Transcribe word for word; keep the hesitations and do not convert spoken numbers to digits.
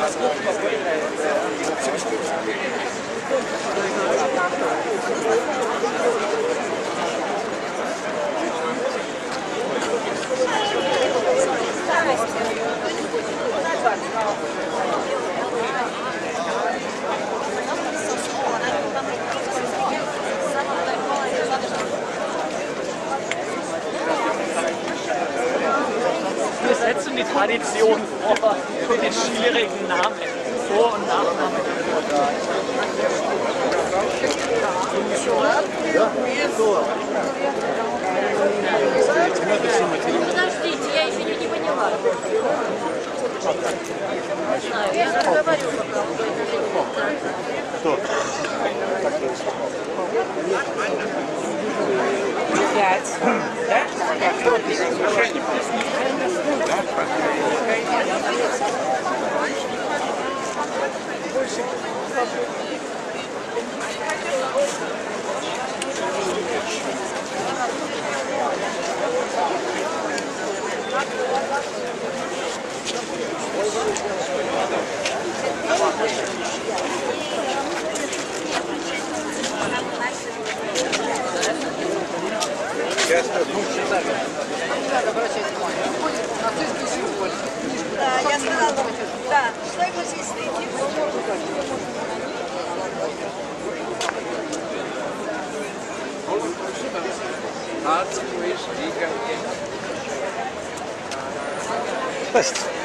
Wir setzen die Tradition vor mit den schwierigen Namen, Vor- und Nachnamen. Подождите, я еще не поняла. Не знаю, я разговариваю пока. Кто? Пять. Да? Да, я сказала, да, что его здесь встретить? Спасибо.